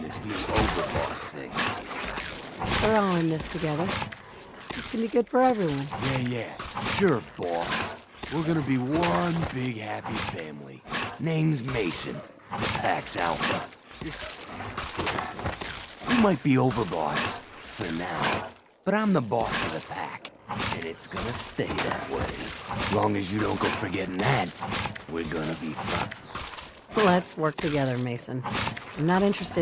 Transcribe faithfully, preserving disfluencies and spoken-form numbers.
this new overboss thing. We're all in this together. This can be good for everyone. Yeah, yeah, sure, boss. We're gonna be one big happy family. Name's Mason. Pax Alpha. You might be overboss for now, but I'm the boss of the pack, and it's gonna stay that way. Long as you don't go forgetting that, we're gonna be fucked. Let's work together, Mason. I'm not interested